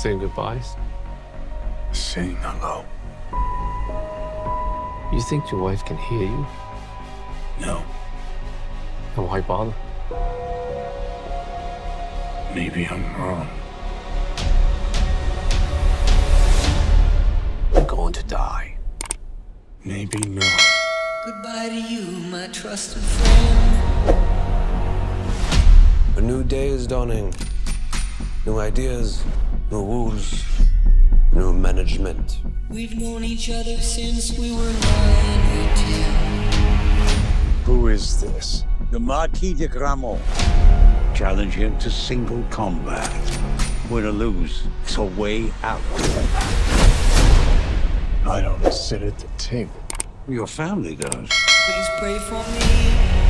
saying goodbyes? Saying hello. You think your wife can hear you? No. Then why bother? Maybe I'm wrong. I'm going to die. Maybe not. Goodbye to you, my trusted friend. A new day is dawning. New ideas, new rules, new management. We've known each other since we were 9 or 10. Who is this? The Marquis de Gramont. Challenge him to single combat. Win or lose, it's a way out. I don't sit at the table. Your family does. Please pray for me.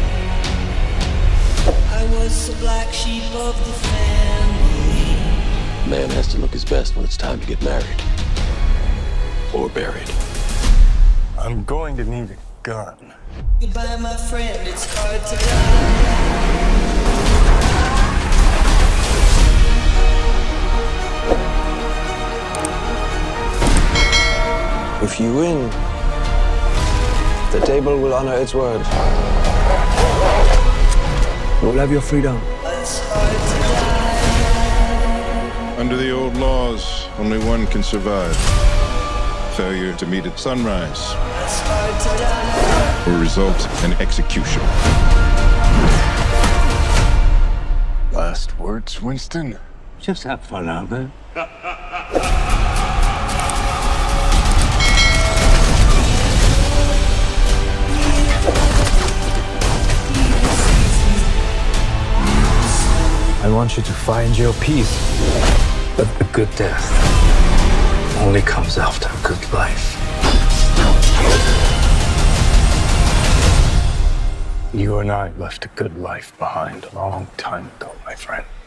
I was the black sheep of the family. A man has to look his best when it's time to get married. Or buried. I'm going to need a gun. Goodbye, my friend, it's hard to die. If you win, the table will honor its word. You will have your freedom. It's hard to die. Under the old laws, only one can survive. Failure to meet at sunrise It's hard to die. will result in execution. Last words, Winston? Just have fun out there. I want you to find your peace. But a good death only comes after a good life. You and I left a good life behind a long time ago, my friend.